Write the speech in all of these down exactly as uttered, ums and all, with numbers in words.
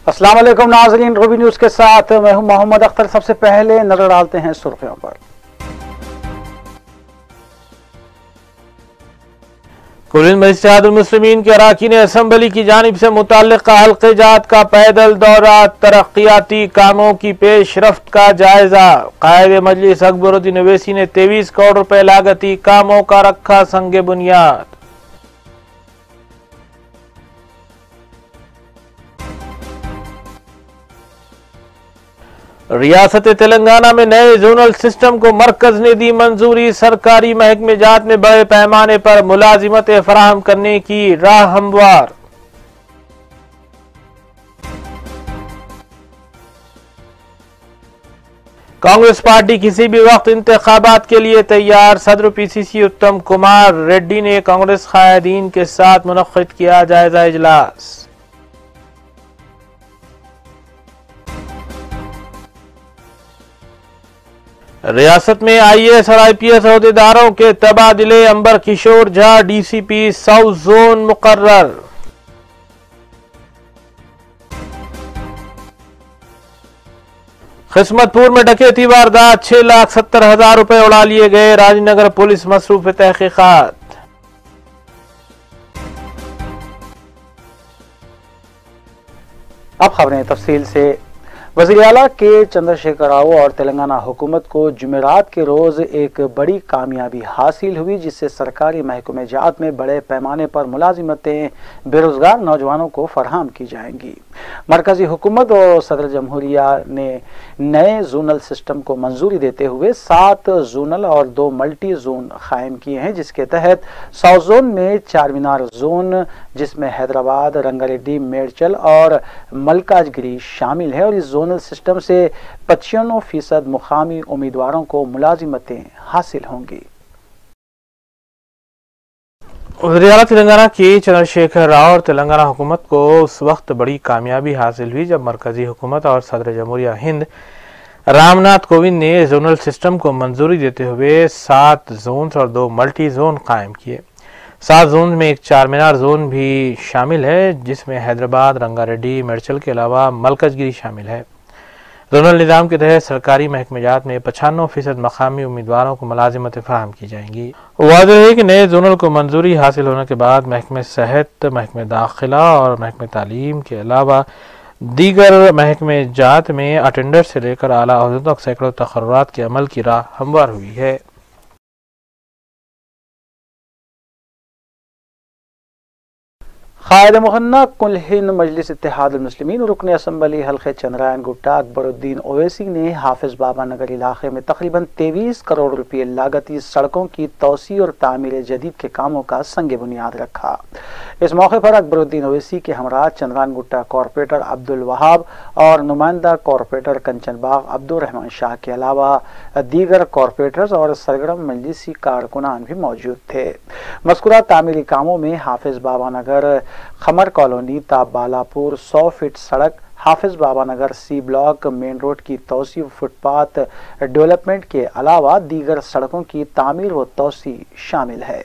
السلام علیکم ناظرین، روبی نیوز کے ساتھ میں ہوں محمد اختر۔ سب سے پہلے نظر ڈالتے ہیں سرخیوں پر۔ کلین مجلس اتحاد المسلمین کے اراکین اسمبلی کی جانب سے متعلقہ حلقہ جات کا پیدل دورہ، ترقیاتی کاموں کی پیش رفت کا جائزہ۔ قائد مجلس اکبر الدین اویسی نے تیئیس کروڑ روپے لاگتی کاموں کا رکھا سنگ بنیاد۔ ریاست تلنگانہ میں نئے زونل سسٹم کو مرکز نے دی منظوری، سرکاری محکمہ جات میں بڑے پیمانے پر ملازمتیں فراہم کرنے کی راہ ہموار۔ کانگریس پارٹی کسی بھی وقت انتخابات کے لیے تیار، صدر پی سی سی اتم کمار ریڈی نے کانگریس قائدین کے ساتھ منعقد کیا جائزہ اجلاس۔ ریاست میں آئی اے ایس اور آئی پی ایس عہدیداروں کے تبادلے، Amber Kishore Jha D C P South Zone مقرر۔ قسمت پور میں ڈکیتی واردات، چھ لاکھ ستر ہزار روپے اڑا لیے گئے، راج نگر پولیس مصروف تحقیقات۔ اب خبریں تفصیل سے۔ وزیر اعلیٰ کے چندر شیکھر راؤ اور تلنگانہ حکومت کو جمعرات کے روز ایک بڑی کامیابی حاصل ہوئی، جس سے سرکاری محکمہ جات میں بڑے پیمانے پر ملازمتیں بے روزگار نوجوانوں کو فراہم کی جائیں گی۔ مرکزی حکومت اور صدر جمہوریہ نے نئے زونل سسٹم کو منظوری دیتے ہوئے سات زونل اور دو ملٹی زون قائم کیے ہیں، جس کے تحت ساؤتھ زون میں چار مینار زون، جس میں حیدرآباد، رنگا ریڈی، میڈچل اور ملکاج گری شامل ہے، اور اس زونل سسٹم سے پچانوے فیصد مقامی امیدواروں کو ملازمتیں حاصل ہوں گی۔ وزیر اعلیٰ تلنگانہ کی چندر شیکھر راؤ اور تلنگانہ حکومت کو اس وقت بڑی کامیابی حاصل ہوئی جب مرکزی حکومت اور صدر جمہوریہ ہند رام ناتھ کووند نے زونل سسٹم کو منظوری دیتے ہوئے سات زونز اور دو ملٹی زون قائم کیے۔ سات زون میں ایک چار مینار زون بھی شامل ہے، جس میں حیدرآباد، رنگا ریڈی، میڈچل کے علاوہ ملکج گری شامل ہے۔ زونل نظام کے تحت سرکاری محکمہ جات میں پچانوے فیصد مقامی امیدواروں کو ملازمتیں فراہم کی جائیں گی۔ واضح ہے کہ نئے زونل کو منظوری حاصل ہونے کے بعد محکمہ صحت، محکمہ داخلہ اور محکمہ تعلیم کے علاوہ دیگر محکمہ جات میں اٹینڈنٹ سے لے کر اعلیٰ عہدوں تک سینکڑوں تقررات کے عمل کی راہ ہموار ہوئی ہے۔ قائد مغنہ کلین مجلس اتحاد المسلمین رکن اسمبلی حلقہ چندرائن گٹا اکبر الدین اویسی نے حافظ بابا نگر علاقے میں تقریباً تیئیس کروڑ روپے لاگتی سڑکوں کی توسیع اور تعمیر جدید کے کاموں کا سنگ بنیاد رکھا۔ اس موقع پر اکبر الدین اویسی کے ہمراہ چندرائن گٹا کارپوریٹر عبد الوہاب اور نمائندہ کارپوریٹر کنچن باغ عبد الرحمان شاہ کے علاوہ دیگر کارپوریٹرز اور سرگرم مجلسی کارکنان بھی موجود تھے۔ مذکورہ تعمیری کاموں میں حافظ بابا نگر خمر کالونی تا بالاپور سو فٹ سڑک، Hafiz Baba Nagar C block main road کی توسیع، فٹ پاتھ ڈیولپمنٹ کے علاوہ دیگر سڑکوں کی تعمیر و توسیع شامل ہے۔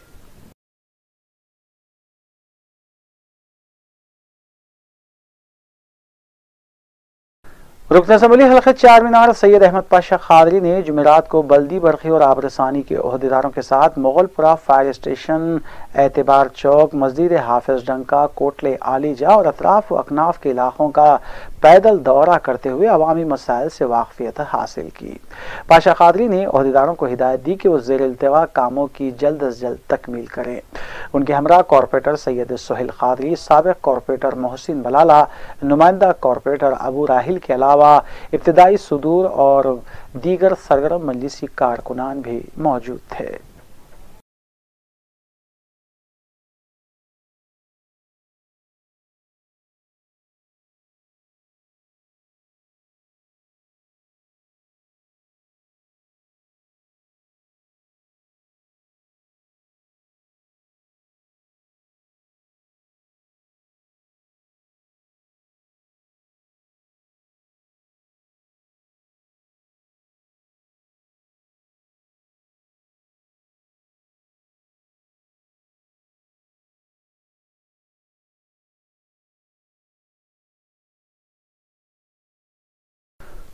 رکن اسمبلی حلقہ چار مینار سید احمد پاشا قادری نے جمعرات کو بلدی، برقی اور آب رسانی کے عہدیداروں کے ساتھ مغل پورہ فائر اسٹیشن، اعتبار چوک، مسجد حافظ ڈنکا، کوٹلے عالی جا اور اطراف و اکناف کے علاقوں کا پیدل دورہ کرتے ہوئے عوامی مسائل سے واقفیت حاصل کی۔ پاشا قادری نے عہدیداروں کو ہدایت دی کہ وہ زیر التوا کاموں کی جلد از جلد تکمیل کریں۔ ان کے ہمراہ کارپوریٹر سید سہیل قادری، سابق کارپوریٹر محسن بلالہ، نمائندہ کارپوریٹر ابو راحیل کے علاوہ ابتدائی صدور اور دیگر سرگرم مجلسی کارکنان بھی موجود تھے۔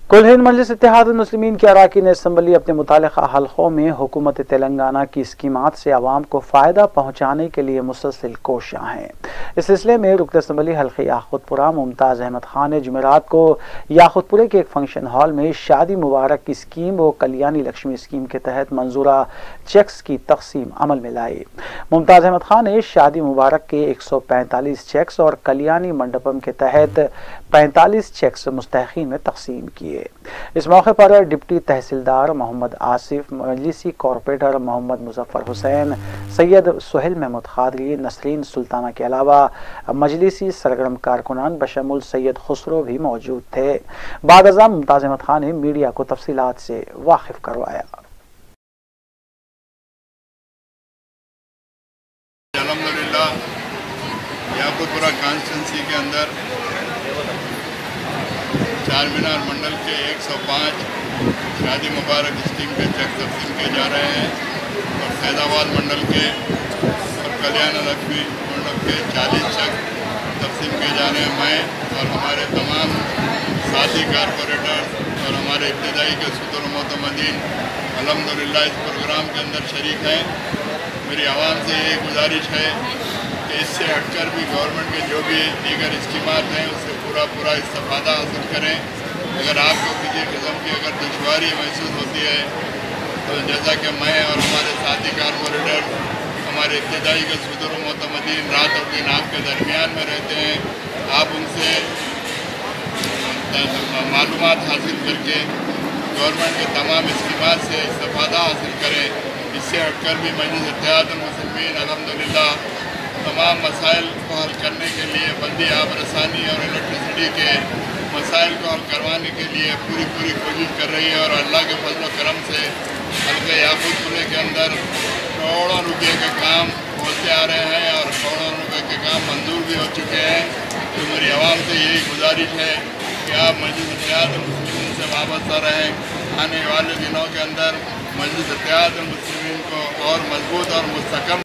کل ہند مجلس اتحاد المسلمین کے اراکین اسمبلی اپنے متعلقہ حلقوں میں حکومت تلنگانہ کی اسکیمات سے عوام کو فائدہ پہنچانے کے لیے مسلسل کوشاں ہیں۔ اس سلسلے میں رکن اسمبلی حلقہ یاقوت پورہ ممتاز احمد خان نے جمعرات کو یاقوت پورے کے ایک فنکشن ہال میں شادی مبارک کی اسکیم و کلیانی لکشمی اسکیم کے تحت منظورہ چیکس کی تقسیم عمل میں لائی۔ ممتاز احمد خان نے شادی مبارک کے ایک سو پینتالیس چیکس اور کلیانی منڈپم کے تحت پینتالیس چیکس مستحقین میں تقسیم کیے۔ اس موقع پر ڈپٹی تحصیلدار محمد آصف، مجلسی کارپوریٹر محمد مظفر حسین، سید سہیل محمود قادری، نسرین سلطانہ کے علاوہ مجلسی سرگرم کارکنان بشمول سید خسرو بھی موجود تھے۔ بعد ازاں ممتاز احمد خان نے میڈیا کو تفصیلات سے واقف کروایا۔ الحمدللہ یاقوت پورہ کانسٹیچوئنسی کے اندر چار مینار منڈل کے ایک سو پانچ شادی مبارک اسکیم کے چیک تقسیم کیے جا رہے ہیں اور فیض آباد منڈل کے اور کلیان لکشمی منڈل کے چالیس چیک تقسیم کیے جا رہے ہیں۔ میں اور ہمارے تمام ساتھی کارپوریٹر اور ہمارے ابتدائی کے صدر و معتمدین الحمدللہ اس پروگرام کے اندر شریک ہیں۔ میری عوام سے یہ گزارش ہے کہ اس سے ہٹ کر بھی گورنمنٹ کے جو بھی دیگر اسکیمات ہیں اس سے پورا پورا استفادہ حاصل کریں۔ اگر آپ کو کسی قسم کی اگر دشواری محسوس ہوتی ہے تو جیسا کہ میں اور ہمارے ساتھی کارپوریٹر ہمارے ابتدائی کے صدر و معتمدین رات اور دن آپ کے درمیان میں رہتے ہیں، آپ ان سے معلومات حاصل کر کے گورنمنٹ کے تمام اسکیمات سے استفادہ حاصل کریں۔ اس سے ہٹ کر بھی مجلس اتحاد المسلمین الحمدللہ تمام مسائل کو حل کرنے کے لیے بلدی آب رسانی اور الیکٹریسٹی کے مسائل کو حل کروانے کے لیے پوری پوری کوشش کر رہی ہے، اور اللہ کے فضل و کرم سے حلقہ یاقوت پورے کے اندر کروڑوں روپے کے کام ہوتے آ رہے ہیں اور کروڑوں روپے کے کام منظور بھی ہو چکے ہیں۔ تو میری عوام سے یہی گزارش ہے کہ آپ مجلس اتحاد المسلمین سے وابستہ رہیں۔ آنے والے دنوں کے اندر مجلس اتحاد المسلمین کو اور مضبوط اور مستحکم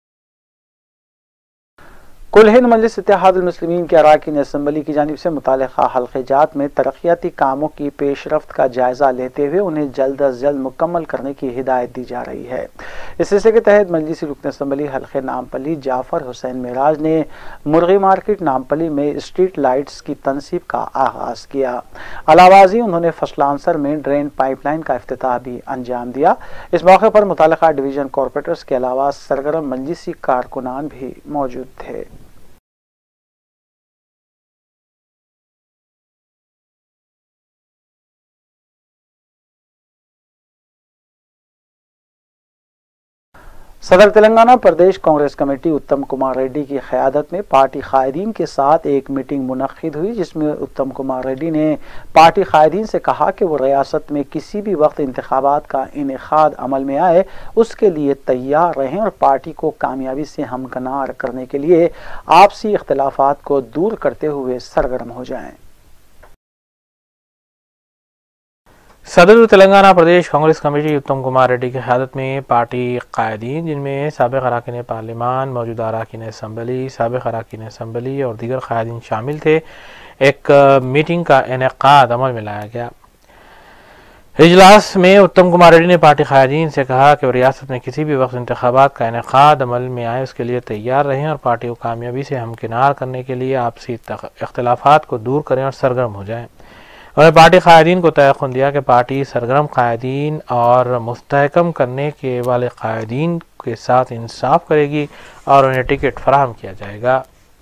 کل ہند مجلس اتحاد المسلمین کے اراکین اسمبلی کی جانب سے متعلقہ حلقہ جات میں ترقیاتی کاموں کی پیش رفت کا جائزہ لیتے ہوئے انہیں جلد از جلد مکمل کرنے کی ہدایت دی جا رہی ہے۔ اس سلسلے کے تحت مجلسی رکن اسمبلی حلقہ نامپلی جعفر حسین معراج نے مرغی مارکیٹ نامپلی میں اسٹریٹ لائٹس کی تنصیب کا آغاز کیا۔ علاوہ ازیں انہوں نے فصلانسر میں ڈرین پائپ لائن کا افتتاح بھی انجام دیا۔ اس موقع پر متعلقہ ڈویژن کارپوریٹرز کے علاوہ سرگرم مجلسی کارکنان بھی موجود تھے۔ صدر تلنگانہ پردیش کانگریس کمیٹی اتم کمار ریڈی کی قیادت میں پارٹی قائدین کے ساتھ ایک میٹنگ منعقد ہوئی، جس میں اتم کمار ریڈی نے پارٹی قائدین سے کہا کہ وہ ریاست میں کسی بھی وقت انتخابات کا انعقاد عمل میں آئے اس کے لیے تیار رہیں اور پارٹی کو کامیابی سے ہمکنار کرنے کے لیے آپسی اختلافات کو دور کرتے ہوئے سرگرم ہو جائیں۔ صدر تلنگانہ پردیش کانگریس کمیٹی اتم کمار ریڈی کی قیادت میں پارٹی قائدین، جن میں سابق اراکین پارلیمان، موجودہ اراکین اسمبلی، سابق اراکین اسمبلی اور دیگر قائدین شامل تھے، ایک میٹنگ کا انعقاد عمل میں لایا گیا۔ اجلاس میں اتم کمار ریڈی نے پارٹی قائدین سے کہا کہ وہ ریاست میں کسی بھی وقت انتخابات کا انعقاد عمل میں آئے اس کے لیے تیار رہیں اور پارٹی کو کامیابی سے ہمکنار کرنے کے لیے آپسی اختلافات کو دور کریں اور سرگرم ہو جائیں۔ انہوں نے پارٹی قائدین کو تیقن دیا کہ پارٹی سرگرم قائدین اور مستحکم کرنے کے والے قائدین کے ساتھ انصاف کرے گی اور انہیں ٹکٹ فراہم کیا جائے گا۔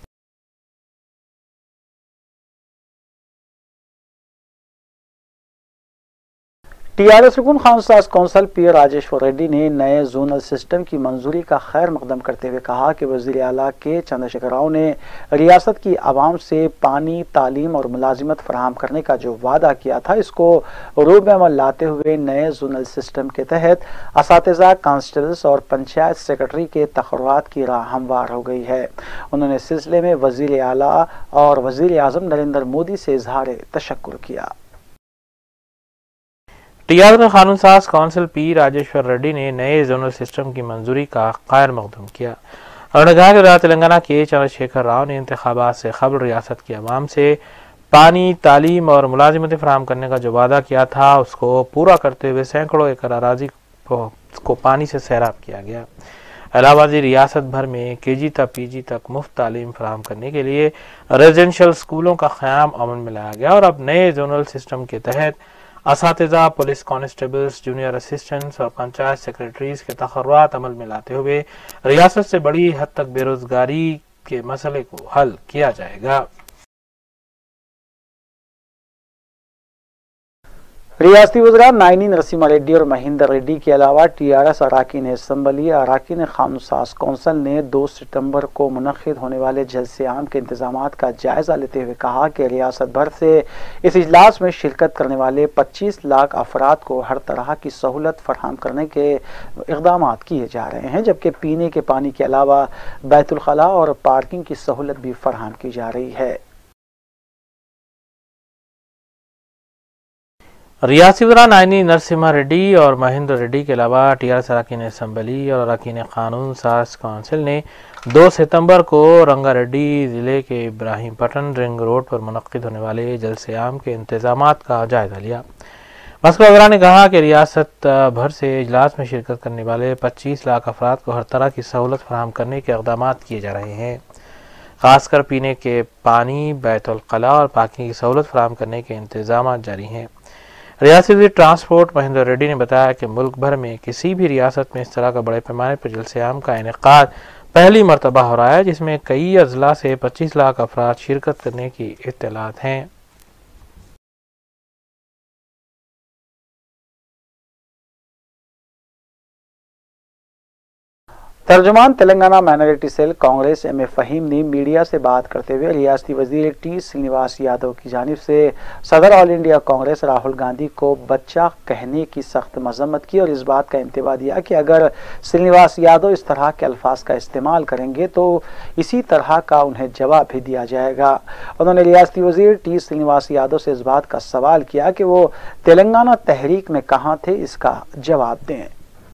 ٹی آر ایس رکن خانساز کونسل پی راجیشور ریڈی نے نئے زونل سسٹم کی منظوری کا خیر مقدم کرتے ہوئے کہا کہ وزیر اعلیٰ کے چندر شیکھر راؤ نے ریاست کی عوام سے پانی، تعلیم اور ملازمت فراہم کرنے کا جو وعدہ کیا تھا اس کو روب میں عمل لاتے ہوئے نئے زونل سسٹم کے تحت اساتذہ، کانسٹیبلز اور پنچایت سیکرٹری کے تقررات کی راہ ہموار ہو گئی ہے۔ انہوں نے اس سلسلے میں وزیر اعلیٰ اور وزیر اعظم نریندر مودی سے اظہار تشکر کیا۔ ٹی آر ایس قانون ساز کونسل پی راجیشور ریڈی نے نئے زونل سسٹم کی منظوری کا خیر مقدم کیا۔ انہوں نے کہا کہ تلنگانہ کے چندر شیکھر راؤ نے انتخابات سے قبل ریاست کی عوام سے पानी, तालीम और मुलाजिमतें फराहम करने का जो वादा किया था उसको पूरा करते हुए सैकड़ों एकड़ अराजी को पानी से सैराब किया गया। इलाहाबादी रियासत भर में के जी तक पी जी तक मुफ्त तालीम फराहम करने के लिए रेजिडेंशियल स्कूलों का क़याम अमल में लाया गया और अब नए जोनल सिस्टम के तहत असातिज़ा, पुलिस कांस्टेबल्स, जूनियर असिस्टेंट्स और पंचायत सेक्रेटरीज के तक़र्रुरात अमल में लाते हुए रियासत से बड़ी हद तक बेरोजगारी के मसले को हल किया जाएगा। रियासती वज़रा नायनी नरसिम्हा रेड्डी और महेंद्र रेड्डी के अलावा टी आर एस अराकीन असम्बली अराकीन कानून साज कौंसिल ने दो सितंबर को मुनक़्क़िद होने वाले जलसे आम के इंतजामात का जायज़ा लेते हुए कहा कि रियासत भर से इस इजलास में शिरकत करने वाले पच्चीस लाख अफराद को हर तरह की सहूलत फराहम करने के इक़दामात किए जा रहे हैं, जबकि पीने के पानी के अलावा बैतुल खला और पार्किंग की सहूलत भी फराहम की जा रही है। रियासी वज़रा नायनी नरसिम्हा रेड्डी और महेंद्र रेड्डी के अलावा टी आर एस अराकीन असम्बली और अराकीन कानून साज कौंसिल ने दो सितंबर को रंगारेड्डी ज़िले के इब्राहिम पटन रिंग रोड पर मुनक़्क़िद होने वाले जलसे आम के इंतजामात का जायज़ा लिया। मस्का वज़रा ने कहा कि रियासत भर से इजलास में शिरकत करने वाले पच्चीस लाख अफराद को हर तरह की सहूलत फराहम करने के इक़दामात किए जा रहे हैं। ख़ासकर पीने के पानी, बैतुल खला और पार्किंग की सहूलत फराहम करने के इंतजामात जारी हैं। रियासती ट्रांसपोर्ट महेंद्र रेड्डी ने बताया कि मुल्क भर में किसी भी रियासत में इस तरह का बड़े पैमाने पर जलसे आम का इनेकाद पहली मरतबा हो रहा है, जिसमें कई अजला से पच्चीस लाख अफराद शिरकत करने की इत्तलात हैं। तर्जुमान Telangana minority cell Congress M A Fahim ने मीडिया से बात करते हुए रियासती वजीर टी श्रीनिवास यादव की जानिब से सदर all India Congress Rahul Gandhi को बच्चा कहने की सख्त मजम्मत की और इस बात का इंतबा दिया कि अगर श्रीनिवास यादव इस तरह के अल्फाज का इस्तेमाल करेंगे तो इसी तरह का उन्हें जवाब भी दिया जाएगा। उन्होंने रियासती वजीर टी श्रीनिवास यादव से इस बात का सवाल किया कि वो तेलंगाना तहरीक में कहाँ थे, इसका जवाब दें।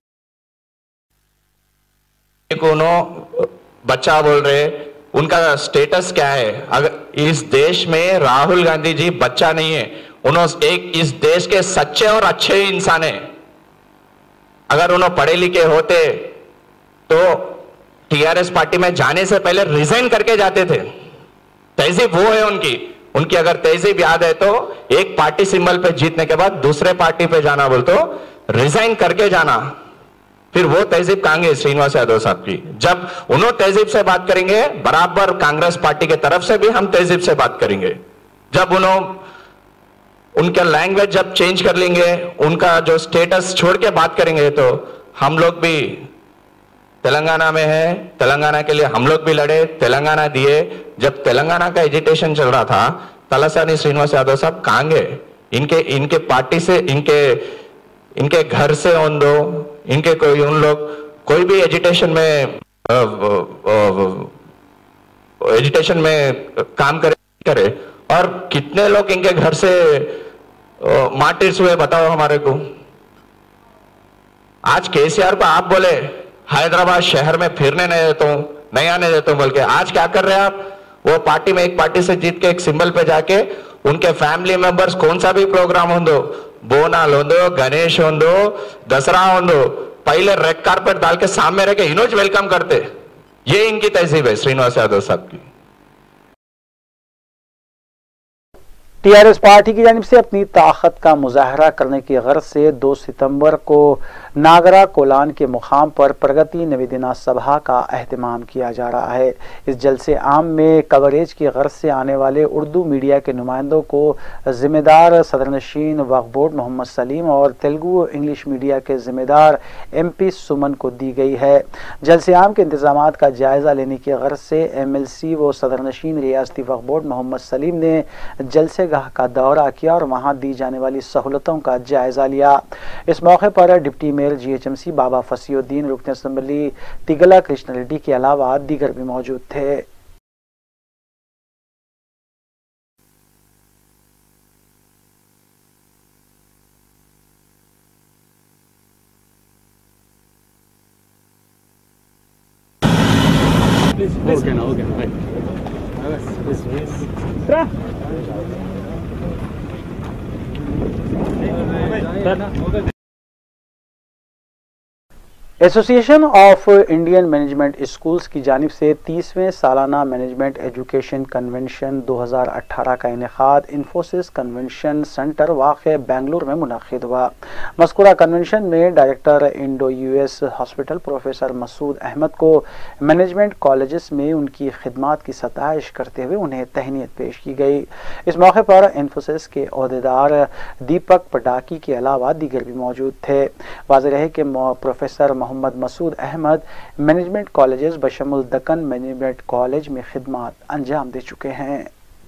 बच्चा बोल रहे, उनका स्टेटस क्या है? अगर इस देश में राहुल गांधी जी बच्चा नहीं है, उन्होंने एक इस देश के सच्चे और अच्छे इंसान है। अगर उन्होंने पढ़े लिखे होते तो टीआरएस पार्टी में जाने से पहले रिजाइन करके जाते थे। तहजीब वो है उनकी उनकी अगर तहजीब याद है तो एक पार्टी सिंबल पे जीतने के बाद दूसरे पार्टी पे जाना बोल तो रिजाइन करके जाना। फिर वो तहजीब कहेंगे श्रीनिवास यादव साहब की। जब उन्होंने तहजीब से बात करेंगे, बराबर कांग्रेस पार्टी की तरफ से भी हम तहजीब से बात करेंगे। जब उन्होंने उनका लैंग्वेज जब चेंज कर लेंगे, उनका जो स्टेटस छोड़ के बात करेंगे, तो हम लोग भी तेलंगाना में है, तेलंगाना के लिए हम लोग भी लड़े, तेलंगाना दिए। जब तेलंगाना का एजिटेशन चल रहा था, तलासानी श्रीनिवास यादव साहब कहेंगे इनके इनके पार्टी से, इनके इनके घर से उन दो इनके कोई उन लोग कोई भी एजिटेशन में एजिटेशन में काम करे करे और कितने लोग इनके घर से मार्टिर्स हुए बताओ हमारे को। आज केसीआर को आप बोले हैदराबाद शहर में फिरने नहीं देता हूं, नहीं आने देता हूं बोल के, आज क्या कर रहे हैं आप? वो पार्टी में एक पार्टी से जीत के एक सिंबल पे जाके उनके फैमिली मेंबर्स कौन सा भी प्रोग्राम हो दो, बोनाल हो दो, गणेश हो दो, दसरा हो दो, पहले रेड कारपेट डाल के सामने रह के इनोज वेलकम करते। ये इनकी तहजीब है श्रीनिवास यादव साहब की। टीआरएस पार्टी की जानिब से अपनी ताकत का मुजाहरा करने की गर्ज से दो सितंबर को नागरा कोलान के मुकाम पर प्रगति निवेदना सभा का अहतमाम किया जा रहा है। इस जलसे आम में कवरेज की गर्ज से आने वाले उर्दू मीडिया के नुमाइंदों को जिम्मेदार सदरनशीन वक्फ बोर्ड मोहम्मद सलीम और तेलुगु इंग्लिश मीडिया के जिम्मेदार एम पी सुमन को दी गई है। जलसे आम के इंतजामात का जायजा लेने की गर्ज से एम एल सी व सदरनशीन रियासती वक्फ बोर्ड मोहम्मद सलीम ने जलसे का दौरा किया और वहां दी जाने वाली सहूलतों का जायजा लिया। इस मौके पर deputy mayor G H M C Baba Fasiuddin, रुकन असम्बली तिगला कृष्ण रेड्डी के अलावा दीगर भी मौजूद थे। Please, please. Okay, no, okay, right. Please, please. Association of Indian management schools की जानिब से तीसवें सालाना मैनेजमेंट एजुकेशन कन्वेंशन दो हज़ार अठारह का इनेकाद इंफोसिस कन्वेंशन सेंटर वाक़ बेंगलुरु में मुनक़िद हुआ। मज़कूरा कन्वेंशन में director Indo US hospital professor Masood Ahmed को मैनेजमेंट कॉलेजेस में उनकी खिदमात की सताइश करते हुए उन्हें तहनीत पेश की गई। इस मौके पर इंफोसिस के अहदेदार दीपक पटाकी के अलावा दीगर भी मौजूद थे। वाज़ेह रहे कि professor Mohammed Masood Ahmed management colleges बशमुल दक्कन मैनेजमेंट कॉलेज में खिदमत अंजाम दे चुके हैं।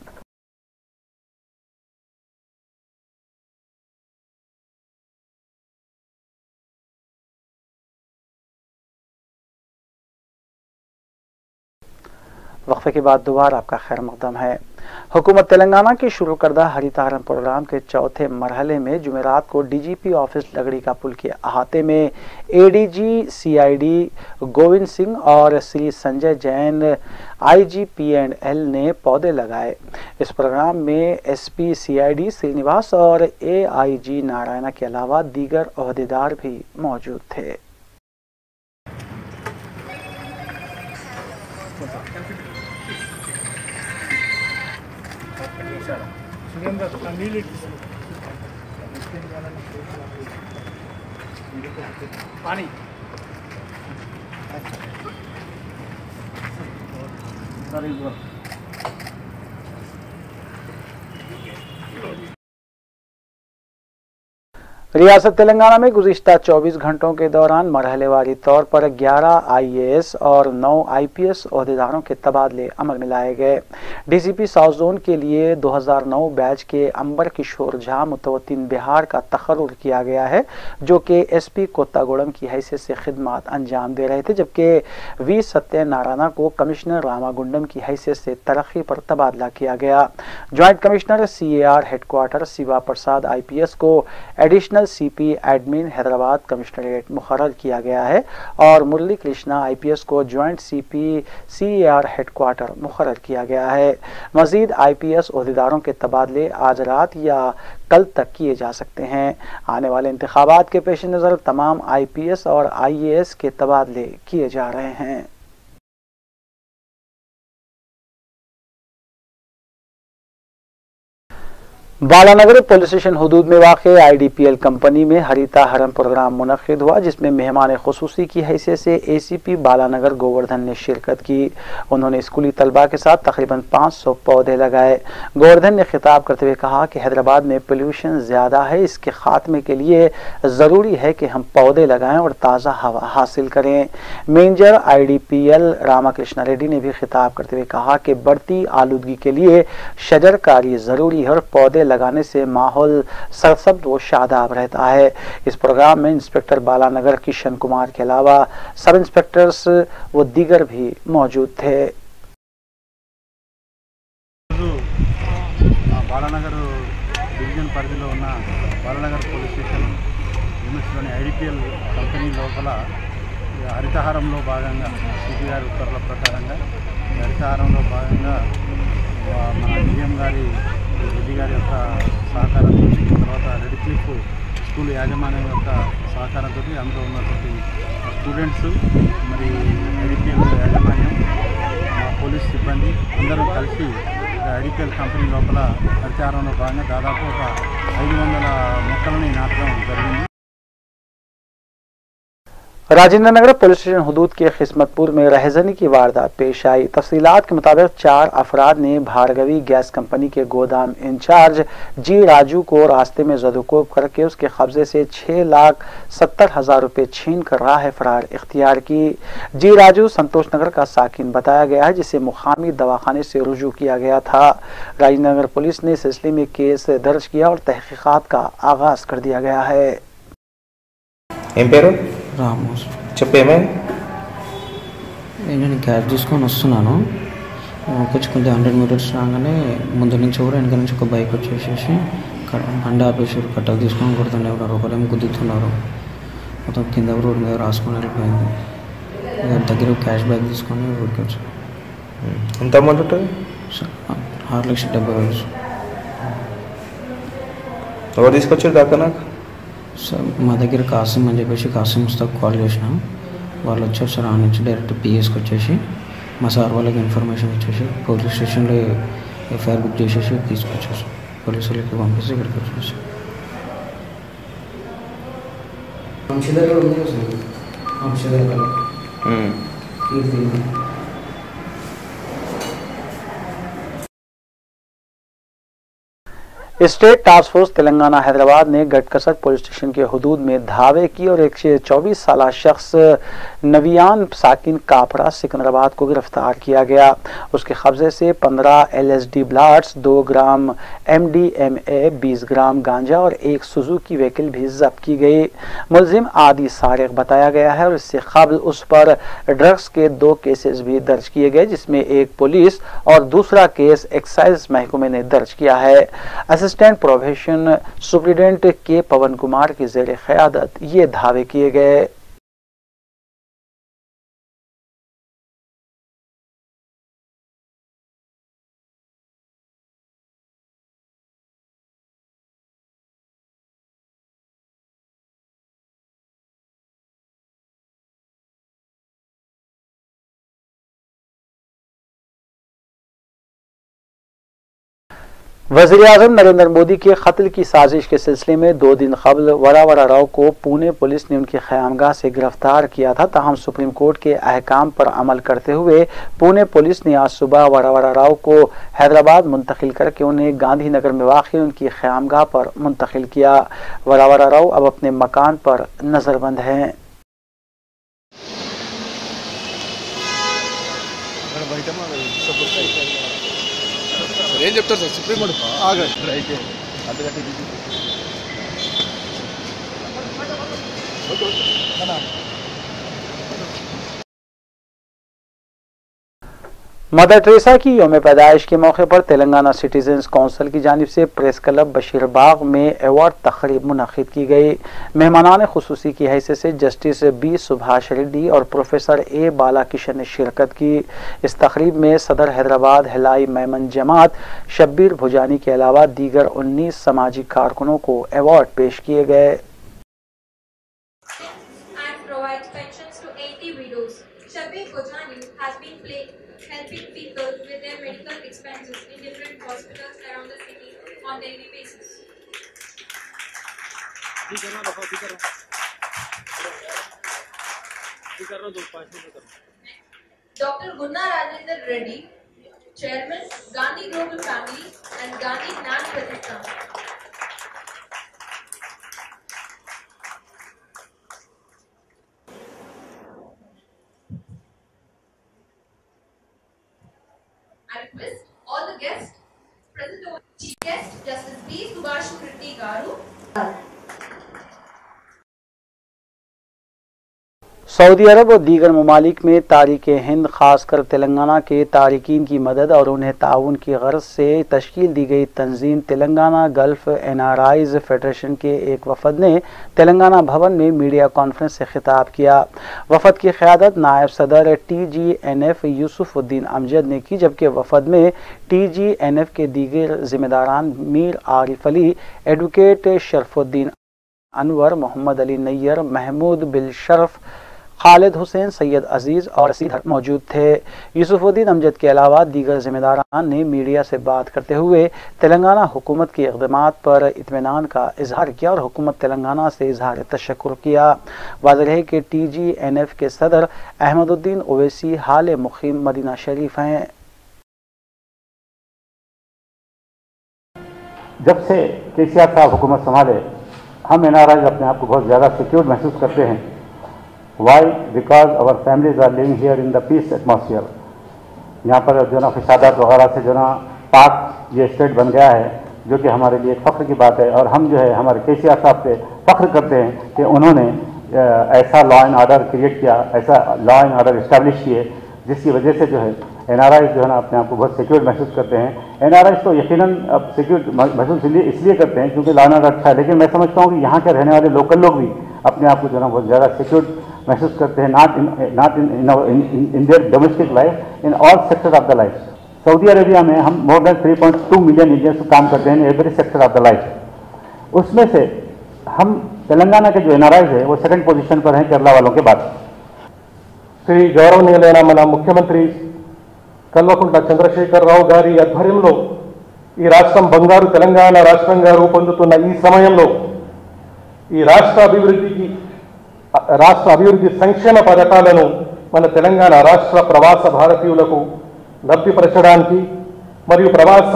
वक्फे के बाद दोबारा आपका खैर मकदम है। हुकूमत तेलंगाना के शुरू करदा हरितारम प्रोग्राम के चौथे मरहले में जुमेरात को डीजीपी ऑफिस लगड़ी का पुल के अहाते में एडीजी सीआईडी गोविंद सिंह और Shri Sanjay Jain IG P and L ने पौधे लगाए। इस प्रोग्राम में एसपी सीआईडी श्रीनिवास और एआईजी नारायणा के अलावा दीगर ओहदेदार भी मौजूद थे। पानी रियासत तेलंगाना में गुज़िश्ता चौबीस घंटों के दौरान मरहलेवारी तौर पर ग्यारह आईएएस और नौ आईपीएस ओहदेदारों के तबादले अमल में लाए गए। डीसीपी साउथ जोन के लिए दो हज़ार नौ बैच के अंबर किशोर झा मुतवत्तिन बिहार का तखर्रुर किया गया है, जो कि एसपी कोत्तागुड़म की हैसियत से खिदमत अंजाम दे रहे थे, जबकि वी सत्यनारायण को कमिश्नर रामागुंडम की हैसियत से तरक्की पर तबादला किया गया। Joint commissioner C A R headquarter Shiva Prasad IPS को additional CP admin Hyderabad commissionerate मुकर्रर किया गया है और मुरली कृष्णा आईपीएस को ज्वाइंट सीपी सीएआर हेडक्वार्टर मुकर्रर किया गया है। मजीद आईपीएस ओहदेदारों के तबादले आज रात या कल तक किए जा सकते हैं। आने वाले इंतखाबात के पेश नज़र तमाम आईपीएस और आईएएस के तबादले किए जा रहे हैं। बालानगर पुलिस स्टेशन हुदूद में वाक़े आईडीपीएल कंपनी में हरिता हरम प्रोग्राम मुनक़िद हुआ, जिसमें मेहमान खुसूसी की हैसियत से एसीपी बालानगर गोवर्धन ने शिरकत की। उन्होंने स्कूली तलबा के साथ तकरीबन पाँच सौ पौधे लगाए। गोवर्धन ने खिताब करते हुए कहा कि हैदराबाद में पोल्यूशन ज़्यादा है, इसके खात्मे के लिए ज़रूरी है कि हम पौधे लगाएं और ताज़ा हवा हासिल करें। मेंजर आईडीपीएल रामाकृष्णा रेड्डी ने भी खिताब करते हुए कहा कि बढ़ती आलूदगी के लिए शजरकारी ज़रूरी है और पौधे लगाने से माहौल सरसब्ज व शादाब रहता है। इस प्रोग्राम में इंस्पेक्टर बालानगर किशन कुमार के अलावा सब इंस्पेक्टर्स व दीगर भी मौजूद थे। బాలానగర్ డివిజన్ పరిధిలో ఉన్న బాలానగర్ పోలీస్ స్టేషన్ లిమిట్స్లోని ఐడిపిఎల్ కంపెనీ లోపల హరితహారంలో భాగంగా సిపిఆర్ ఉత్తర్వుల ప్రకారంగా హరితహారంలో భాగంగా మన డిఎం గారి రెడ్డి గారి యొక్క సహకారంతో, తర్వాత రెడ్ క్లిఫ్ స్కూల్ యాజమాన్యం యొక్క సహకారంతో అందులో ఉన్నటువంటి స్టూడెంట్స్, మరి ఐడిపిఎల్ యాజమాన్యం, మా పోలీస్ సిబ్బంది అందరూ కలిసి ఐడిపిఎల్ కంపెనీ లోపల హరితహారంలో భాగంగా దాదాపు ఒక ఐదు వందల మొక్కలని నాటడం జరిగింది। राजेंद्र नगर पुलिस स्टेशन हुदूद के खिस्मतपुर में रहजनी की वारदात पेश आई। तफसीलात के मुताबिक चार अफराद ने भार्गवी गैस कंपनी के गोदाम इंचार्ज जी राजू को रास्ते में ज़दुकोब करके उसके कब्जे से छः लाख सत्तर हज़ार रुपये छीन कर राह फरार इख्तियार की। जी राजू संतोष नगर का साकिन बताया गया है, जिसे मुकामी दवाखाने से रुजू किया गया था। राजेंद्र नगर पुलिस ने सिलसिले में केस दर्ज किया और तहकीकात का आगाज़ कर दिया गया है। రాము చెప్పేమే నేను క్యాష్ తీసుకొని వస్తున్నాను, కొంచెం కొంచెం హండ్రెడ్ మీటర్స్ రాగానే ముందు నుంచి కూడా వెనక నుంచి ఒక బైక్ వచ్చేసేసి బండి ఆపేసి కట్టలు తీసుకొని కొడుతుండే ఉన్నారు, ఒకరేమో గుద్దుతున్నారు, మొత్తం కింద రోడ్డు మీద రాసుకొని వెళ్ళిపోయింది। దగ్గర క్యాష్ బ్యాగ్ తీసుకొని రోడ్కి వచ్చాను। ఎంత అమౌంట్ ఉంటుంది? ఆరు లక్షల డెబ్బై వేలు. ఎవరు తీసుకొచ్చారు దాకా నాకు? సార్ మా దగ్గర కాసిం అని చెప్పేసి కాసిం ముస్తాక్ కాల్ చేసినాం. వాళ్ళు వచ్చారు సార్. ఆ నుంచి డైరెక్ట్ పిఎస్కి వచ్చేసి మా సార్ వాళ్ళకి ఇన్ఫర్మేషన్ ఇచ్చేసి పోలీస్ స్టేషన్లో ఎఫ్ఐఆర్ బుక్ చేసేసి తీసుకొచ్చారు. పోలీసు వాళ్ళకి పంపిస్తే ఇక్కడికి వచ్చేసి వంశీధర్ ఉంది కదా sir. Vamshidhar Keerthi state task force Telangana Hyderabad ने गटकसर पुलिस स्टेशन के हुदूद में धावे की और एक सौ चौबीस साल शख्स नवियान साकिन कापड़ा सिकंदराबाद को गिरफ्तार किया गया। उसके कब्जे से पंद्रह एलएसडी ब्लाट्स, दो ग्राम एमडीएमए, बीस ग्राम गांजा और एक सुजुकी व्हीकल भी जब्त की गई। मुलजिम आदि सारिक बताया गया है और इससे कबल उस पर ड्रग्स के दो केसेस भी दर्ज किए गए, जिसमें एक पुलिस और दूसरा केस एक्साइज महकमे ने दर्ज किया है। असिस्टेंट प्रोबेशन सुप्रिटेंडेंट के पवन कुमार की ज़ेर क़यादत ये धावे किए गए। वज़ीर-ए-आज़म नरेंद्र मोदी के कत्ल की साजिश के सिलसिले में दो दिन कबल वरावरा राव को पुणे पुलिस ने उनकी ख़यामगाह से गिरफ्तार किया था। ताहम सुप्रीम कोर्ट के अहकाम पर अमल करते हुए पुणे पुलिस ने आज सुबह वरावरा राव को हैदराबाद मुंतकिल करके उन्हें गांधी नगर में वाक़ उनकी ख़यामगाह पर मुंतकिल किया। वरावरा राव अब अपने मकान पर नज़रबंद हैं। ఏం చెప్తారు సార్ సుప్రీం కోర్టు ఆగండి అయితే అర్ధగంట मदर टेरेसा की यौम पैदाइश के मौके पर तेलंगाना सिटीजन्स काउंसिल की जानिब से प्रेस क्लब बशीरबाग में एवार्ड तकरीब मुनक़िद की गई। मेहमानान खुसूसी की हैसियत से जस्टिस बी सुभाष रेड्डी और प्रोफेसर ए बाला किशन ने शिरकत की। इस तकरीब में सदर हैदराबाद हिलाई मैमन जमात शब्बीर भुजानी के अलावा दीगर उन्नीस समाजी कारकुनों को एवार्ड पेश किए गए। helping people with their medical expenses in different hospitals around the city on daily basis. Doctor Gunna Rajendra Reddy, Chairman, Gandhi Global Family and Gandhi Gnan Pratishthan. I request all the guests present over. Chief Guest Justice B. Subhash Reddy Garu. Saudi Arab और दीगर ममालिक में तारिक हिंद खासकर तेलंगाना के तारिकीन की मदद और उन्हें ताउन की गर्ज से तश्कील दी गई तंजीम Telangana Gulf N R Is federation के एक वफद ने तेलंगाना भवन में मीडिया कॉन्फ्रेंस से खिताब किया। वफद की क़यादत नायब सदर T G N F Yousufuddin Amjad ने की, जबकि वफद में टी जी एन एफ के दीगर जिम्मेदारान मीर आरिफ अली, एडवोकेट शरफुद्दीन अनवर, मोहम्मद अली नैयर, महमूद बिल शरफ, खालिद हुसैन, सैयद अजीज और सीधर मौजूद थे। यूसुफुद्दीन अमजद के अलावा दीगर जिम्मेदारान ने मीडिया से बात करते हुए तेलंगाना हुकूमत के इक़दामात पर इत्मीनान का इजहार किया और हुकूमत तेलंगाना से इजहार तशक्कुर किया। वाज़ेह है कि टी जी एन एफ के सदर अहमदुद्दीन ओवैसी हाल मुक़ीम मदीना शरीफ हैं। जब से के सी आर साहब हुकूमत संभाले, हम एन आर आई अपने आप को बहुत ज़्यादा सिक्योर महसूस करते हैं। Why? Because our families are living here in the peace atmosphere. यहाँ पर जो ना फिसादात वगैरह से जो ना पाक ये स्टेट बन गया है, जो कि हमारे लिए फ़ख्र की बात है। और हम जो है हमारे के सी आर साहब पे फ़ख्र करते हैं कि उन्होंने ऐसा लॉ एंड ऑर्डर क्रिएट किया, ऐसा लॉ एंड ऑर्डर इस्टेब्लिश किए, जिसकी वजह से जो है एन आर आई जो है ना अपने आप को बहुत सिक्योर महसूस करते हैं। एन आर आई तो यकीनन अब सिक्योर महसूस इसलिए इसलिए करते हैं क्योंकि लॉ एंड ऑर्डर अच्छा है, लेकिन मैं समझता हूँ कि यहाँ के रहने वाले लोकल लोग भी अपने आप को जो है ना बहुत ज़्यादा सिक्योर महसूस करते हैं, not in not in in in there domestic life, in all sector of the life. Saudi Arabia में हम more than three point two million Indians काम करते हैं in every sector of the life. उसमें से हम तेलंगाना के जो एन आर आई है वो सेकंड पोजीशन पर हैं केरला वालों के बाद। శ్రీ గౌరవనీయులైన మన ముఖ్యమంత్రి కల్వకుంట్ల చంద్రశేఖరరావు గారి ఆధ్వర్యంలో ఈ రాష్ట్రం బంగారు తెలంగాణ రాష్ట్రంగా రూపొందుతున్న ఈ సమయంలో ఈ రాష్ట్ర అభివృద్ధికి రాష్ట్ర అభివృద్ధి సంక్షేమ పథకాలను మన తెలంగాణ రాష్ట్ర ప్రవాస భారతీయులకు లబ్ధిపరచడానికి మరియు ప్రవాస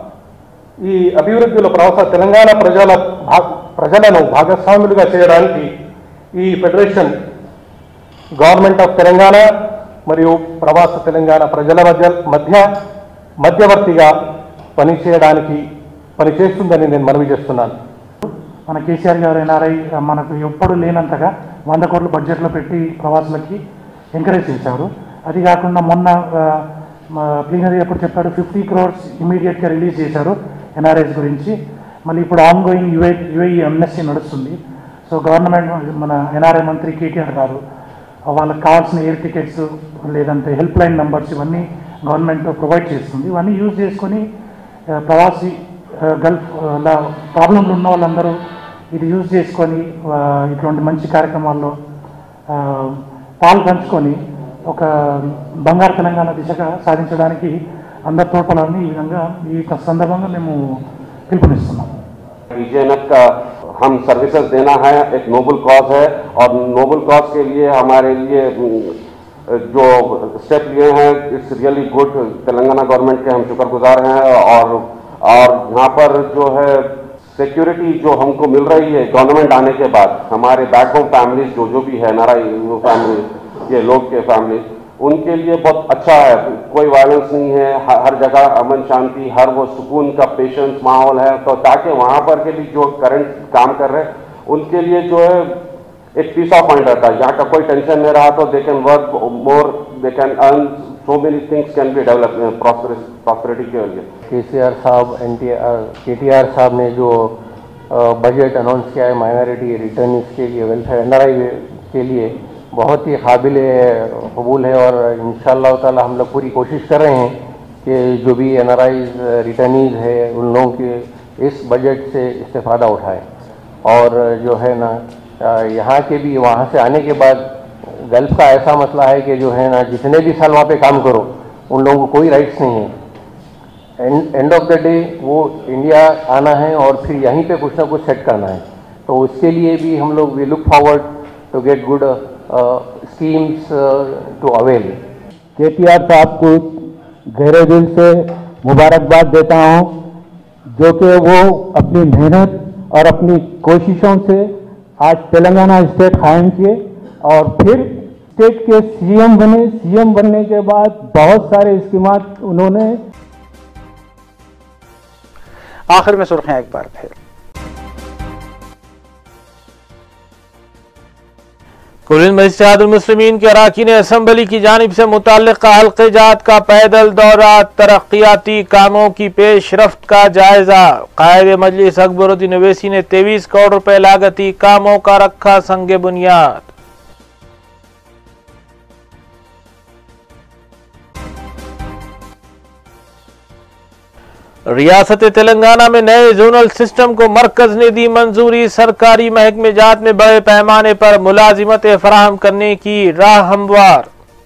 ఈ అభివృద్ధిలో ప్రవాస తెలంగాణ ప్రజల ప్రజలను భాగస్వాములుగా చేయడానికి ఈ ఫెడరేషన్ గవర్నమెంట్ ఆఫ్ తెలంగాణ మరియు ప్రవాస తెలంగాణ ప్రజల మధ్య మధ్య మధ్యవర్తిగా పనిచేయడానికి పనిచేస్తుందని నేను మనవి చేస్తున్నాను. మన కేసీఆర్ గారు ఎన్ఆర్ఐ మనకు ఎప్పుడు లేనంతగా వంద కోట్ల బడ్జెట్లో పెట్టి ప్రవాసులకి ఎంకరేజ్ చేశారు. అది కాకుండా మొన్న ప్లీనరీ ఎప్పుడు చెప్పారు ఫిఫ్టీ క్రోర్స్ ఇమీడియట్గా రిలీజ్ చేశారు ఎన్ఆర్ఐస్ గురించి. మళ్ళీ ఇప్పుడు on going UA UAE amnesty నడుస్తుంది. సో గవర్నమెంట్ మన ఎన్ఆర్ఐ మంత్రి కేటీఆర్ గారు వాళ్ళకి కావాల్సిన ఎయిర్ టికెట్స్ లేదంటే హెల్ప్ లైన్ నెంబర్స్ ఇవన్నీ గవర్నమెంట్ ప్రొవైడ్ చేస్తుంది. ఇవన్నీ యూజ్ చేసుకొని ప్రవాసీ గల్ఫ్ ప్రాబ్లంలు ఉన్న వాళ్ళందరూ ఇది యూజ్ చేసుకొని ఇటువంటి మంచి కార్యక్రమాల్లో పాలు పంచుకొని ఒక బంగారు తెలంగాణ దిశగా సాధించడానికి అందరి తోడ్పడాలని ఈ విధంగా ఈ సందర్భంగా మేము పిలుపునిస్తున్నాం. रीजनक का हम सर्विसेज देना है एक नोबल कॉज है और नोबल कॉज के लिए हमारे लिए जो स्टेप लिए हैं it's really good. Telangana government के हम शुक्रगुजार हैं और और यहाँ पर जो है सिक्योरिटी जो हमको मिल रही है गवर्नमेंट आने के बाद हमारे बैक होम फैमिलीज जो जो भी है नाराई फैमिली ये लोग के फैमिली उनके लिए बहुत अच्छा है. कोई वायलेंस नहीं है, हर जगह अमन शांति, हर वो सुकून का पेशेंस माहौल है. तो ताकि वहाँ पर के भी जो करंट काम कर रहे हैं उनके लिए जो है एक पीस ऑफ माइंड रहता है. यहाँ का कोई टेंशन नहीं रहा तो they can work more, they can earn so many things can be develop prosperity के लिए. के सी आर साहब एन टी आर के टी आर साहब ने जो बजट अनाउंस किया है माइनॉरिटी रिटर्निंग के लिए वेलफेयर एन आर आई के लिए बहुत ही काबिल कबूल है और इंशाअल्लाह ताला हम लोग पूरी कोशिश कर रहे हैं कि जो भी एन आर आईज रिटर्नीज है उन लोगों के इस बजट से इस्तेफ़ादा उठाएं और जो है ना यहाँ के भी वहाँ से आने के बाद गल्फ़ का ऐसा मसला है कि जो है ना जितने भी साल वहाँ पे काम करो उन लोगों को कोई राइट्स नहीं है. एंड ऑफ द डे वो इंडिया आना है और फिर यहीं पे कुछ ना कुछ सेट करना है. तो उसके लिए भी हम लोग we look forward to get good schemes to avail. K T R साहब को गहरे दिल से मुबारकबाद देता हूँ जो कि वो अपनी मेहनत और अपनी कोशिशों से आज तेलंगाना स्टेट कायम किए और फिर स्टेट के सीएम बने. सीएम बनने के बाद बहुत सारे स्कीमात उन्होंने. आखिर में सुर्खियां एक बार फिर. कुल मजिस्ट्रेट मुस्लिमीन के अरकान असम्बली की जानिब से मुतल्लिका हल्क़े जात का पैदल दौरा, तरक्याती कामों की पेशरफ्त का जायजा. कायद मजलिस अकबरुद्दीन ओवैसी ने तेईस करोड़ रुपए लागती कामों का रखा संग बुनियाद. रियासत तेलंगाना में नए जोनल सिस्टम को मरकज ने दी मंजूरी. सरकारी महकमे जात में बड़े पैमाने पर मुलाजिमतें फराहम करने की राह हमवार.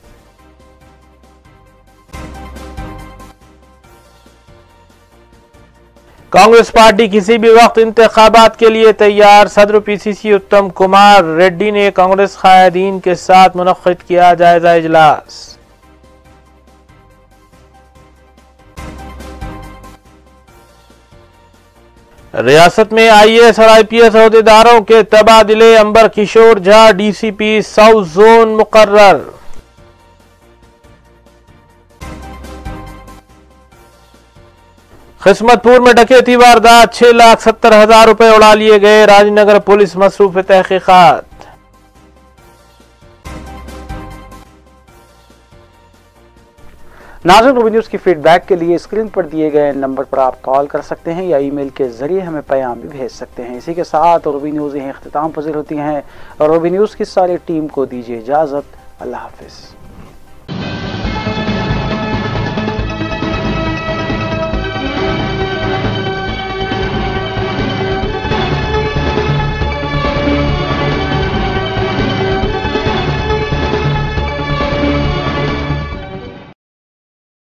कांग्रेस पार्टी किसी भी वक्त इंतखाबात के लिए तैयार. सदर पीसीसी उत्तम कुमार रेड्डी ने कांग्रेस कायदीन के साथ मुनक्किद किया जायजा इजलास. रियासत में आई ए एस और आई पी एस अहदेदारों के तबादले. Amber Kishore Jha D C P south zone मुकर्रर. किस्मतपुर में डकैती वारदात, छह लाख सत्तर हजार रुपए उड़ा लिए गए. राजनगर पुलिस मसरूफ तहकीकात. नाज़रीन, रूबी न्यूज़ की फीडबैक के लिए स्क्रीन पर दिए गए नंबर पर आप कॉल कर सकते हैं या ईमेल के जरिए हमें पैगाम भी भेज सकते हैं. इसी के साथ रूबी न्यूज़ यहीं इख्तिताम पज़ीर होती हैं और रूबी न्यूज़ की सारी टीम को दीजिए इजाज़त. अल्लाह हाफिज़.